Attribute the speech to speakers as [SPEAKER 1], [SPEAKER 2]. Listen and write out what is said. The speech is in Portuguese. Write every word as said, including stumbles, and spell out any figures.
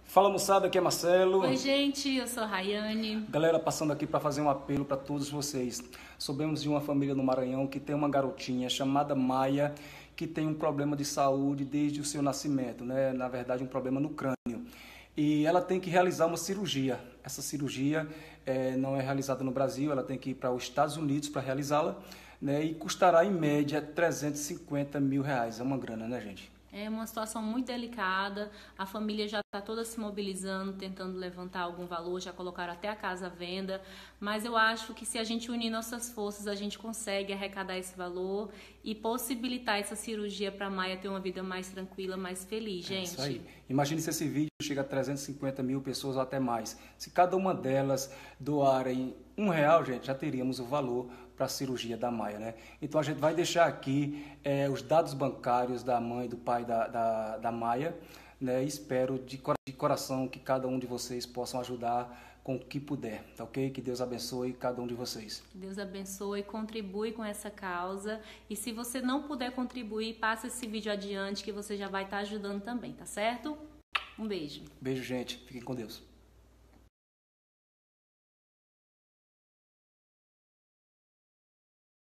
[SPEAKER 1] Fala moçada, aqui é Marcelo.
[SPEAKER 2] Oi gente, eu sou a Rayane.
[SPEAKER 1] Galera, passando aqui para fazer um apelo para todos vocês. Soubemos de uma família no Maranhão que tem uma garotinha chamada Maia, que tem um problema de saúde desde o seu nascimento, né? Na verdade, um problema no crânio. E ela tem que realizar uma cirurgia. Essa cirurgia é, não é realizada no Brasil, ela tem que ir para os Estados Unidos para realizá-la, né? E custará em média trezentos e cinquenta mil reais. É uma grana, né, gente?
[SPEAKER 2] É uma situação muito delicada, a família já está toda se mobilizando, tentando levantar algum valor, já colocaram até a casa à venda, mas eu acho que se a gente unir nossas forças, a gente consegue arrecadar esse valor e possibilitar essa cirurgia para a Maia ter uma vida mais tranquila, mais feliz, gente.
[SPEAKER 1] É isso aí. Imagine se esse vídeo chega a trezentos e cinquenta mil pessoas ou até mais. Se cada uma delas doarem um real, gente, já teríamos o valor para a cirurgia da Maia, né? Então a gente vai deixar aqui é, os dados bancários da mãe e do pai da, da, da Maia, né? E espero de, de coração que cada um de vocês possam ajudar com o que puder, tá ok? Que Deus abençoe cada um de vocês.
[SPEAKER 2] Que Deus abençoe, contribui com essa causa. E se você não puder contribuir, passa esse vídeo adiante que você já vai estar ajudando também, tá certo? Um beijo.
[SPEAKER 1] Beijo, gente. Fiquem com Deus.